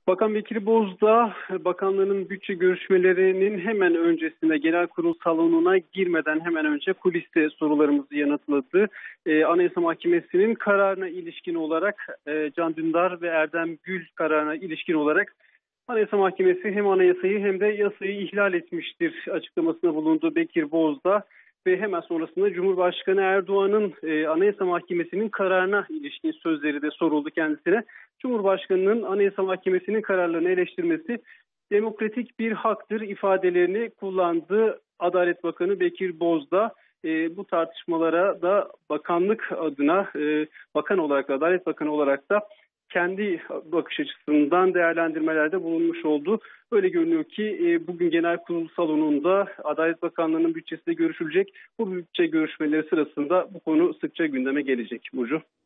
Bakan Bekir Bozdağ, bakanların bütçe görüşmelerinin hemen öncesinde genel kurul salonuna girmeden hemen önce kuliste sorularımızı yanıtladı. Anayasa Mahkemesi'nin kararına ilişkin olarak Can Dündar ve Erdem Gül kararına ilişkin olarak Anayasa Mahkemesi hem anayasayı hem de yasayı ihlal etmiştir açıklamasında bulundu Bekir Bozdağ. Ve hemen sonrasında Cumhurbaşkanı Erdoğan'ın Anayasa Mahkemesi'nin kararına ilişkin sözleri de soruldu kendisine. Cumhurbaşkanı'nın Anayasa Mahkemesi'nin kararlarını eleştirmesi demokratik bir haktır ifadelerini kullandı Adalet Bakanı Bekir Bozdağ. Bu tartışmalara da bakanlık adına bakan olarak da Adalet Bakanı olarak da kendi bakış açısından değerlendirmelerde bulunmuş oldu. Öyle görünüyor ki bugün genel kurul salonunda Adalet Bakanlığı'nın bütçesi de görüşülecek. Bu bütçe görüşmeleri sırasında bu konu sıkça gündeme gelecek Burcu.